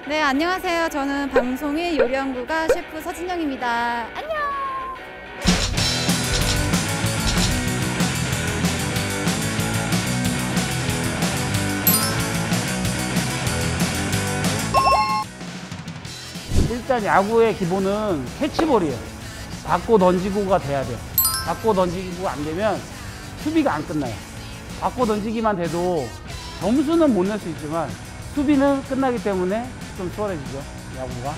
네, 안녕하세요. 저는 방송의 요리연구가 셰프 서진영입니다. 안녕! 일단 야구의 기본은 캐치볼이에요. 받고 던지고가 돼야 돼요. 받고 던지고가 안 되면 수비가 안 끝나요. 받고 던지기만 돼도 점수는 못 낼 수 있지만 수비는 끝나기 때문에 좀 수월해지죠, 야구가.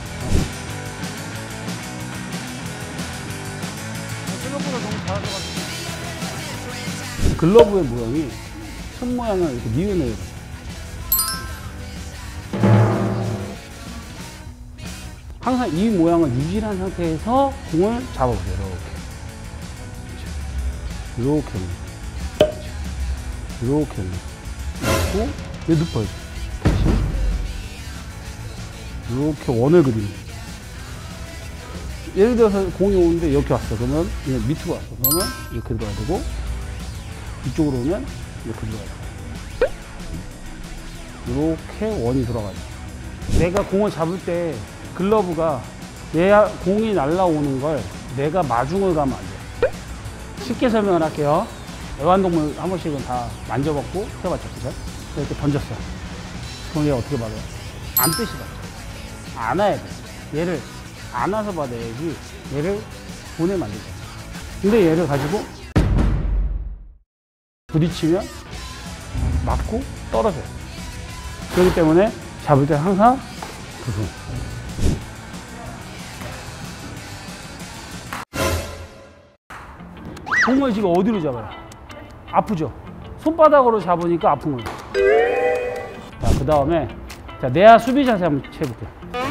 생각보다 너무 잘하셔가지고. 글러브의 모양이 손 모양을 이렇게 니은을 항상 이 모양을 유지한 상태에서 공을 잡아보세요. 이렇게 이렇게 그리고 얘 눕혀요. 다시 이렇게 원을 그리는. 예를 들어서 공이 오는데 이렇게 왔어. 그러면 밑으로 왔어. 그러면 이렇게 들어가야 되고, 이쪽으로 오면 이렇게 들어가야 돼. 이렇게 원이 들어가요. 내가 공을 잡을 때 글러브가 공이 날라오는 걸 내가 마중을 가면 안 돼요. 쉽게 설명을 할게요. 애완동물 한 번씩은 다 만져봤고 해봤죠, 그죠? 이렇게 던졌어요. 그럼 얘 어떻게 받아요? 안듯이 받죠. 안아야 돼. 얘를 안아서 받아야지 얘를 보내면 안 되죠. 근데 얘를 가지고 부딪히면 맞고 떨어져요. 그렇기 때문에 잡을 때 항상 두 손. 공을 지금 어디로 잡아요? 아프죠? 손바닥으로 잡으니까 아픈 거예요. 자, 그 다음에 내야 수비 자세 한번 해볼게요.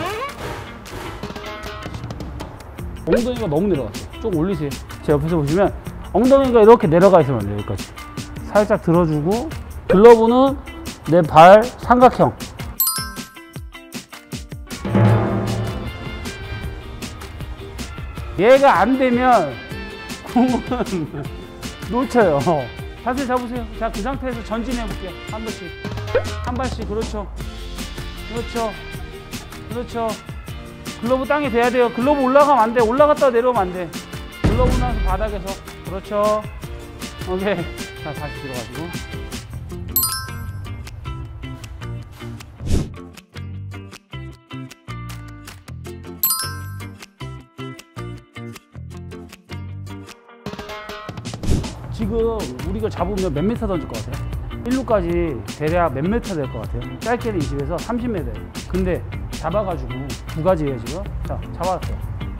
엉덩이가 너무 내려갔어요. 좀 올리세요. 제 옆에서 보시면 엉덩이가 이렇게 내려가 있으면 안 돼요. 여기까지. 살짝 들어주고, 글러브는 내 발 삼각형. 얘가 안 되면 공은 놓쳐요. 자세 잡으세요. 자, 그 상태에서 전진해 볼게요. 한 번씩. 한 발씩. 그렇죠. 그렇죠. 그렇죠. 글러브 땅에 대야 돼요. 글러브 올라가면 안 돼. 올라갔다가 내려오면 안 돼. 글러브 나서 바닥에서. 그렇죠. 오케이. 자, 다시 들어가지고. 지금 우리가 잡으면 몇 미터 던질 것 같아요? 1루까지 대략 몇 미터 될 것 같아요? 짧게는 20에서 30m예요. 근데 잡아가지고 두 가지예요, 지금. 자, 잡았어요.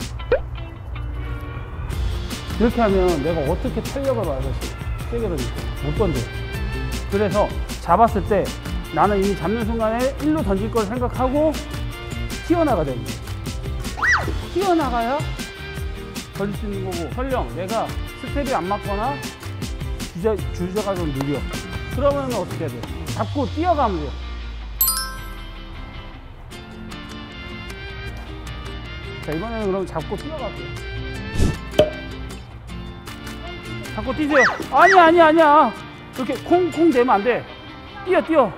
이렇게 하면 내가 어떻게 탄력을 받아서 세게 던질까? 못 던져요. 그래서 잡았을 때 나는 이미 잡는 순간에 1루 던질 걸 생각하고 튀어나가야 됩니다. 튀어나가야 던질 수 있는 거고, 설령 내가 스텝이 안 맞거나 주자가 좀 느려. 그러면 어떻게 해야 돼요? 잡고 뛰어가면 돼요. 자, 이번에는 그럼 잡고 뛰어갈게요. 잡고 뛰세요. 아니야. 이렇게 콩 대면 안 돼. 뛰어.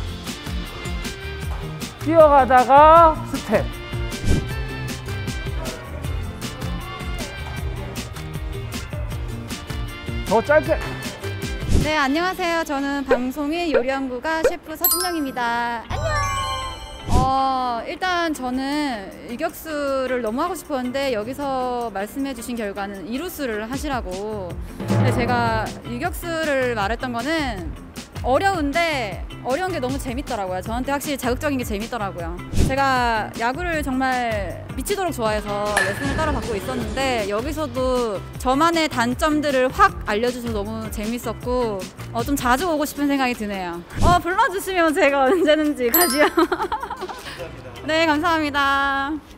뛰어가다가 스텝. 더 짧게. 네, 안녕하세요. 저는 방송의 요리연구가 셰프 서진영입니다. 안녕! 일단 저는 유격수를 너무 하고 싶었는데 여기서 말씀해 주신 결과는 이루수를 하시라고. 근데 제가 유격수를 말했던 거는 어려운데 어려운 게 너무 재밌더라고요. 저한테 확실히 자극적인 게 재밌더라고요. 제가 야구를 정말 미치도록 좋아해서 레슨을 따로 받고 있었는데 여기서도 저만의 단점들을 확 알려주셔서 너무 재밌었고 좀 자주 오고 싶은 생각이 드네요. 불러주시면 제가 언제든지 가지요. 네, 감사합니다.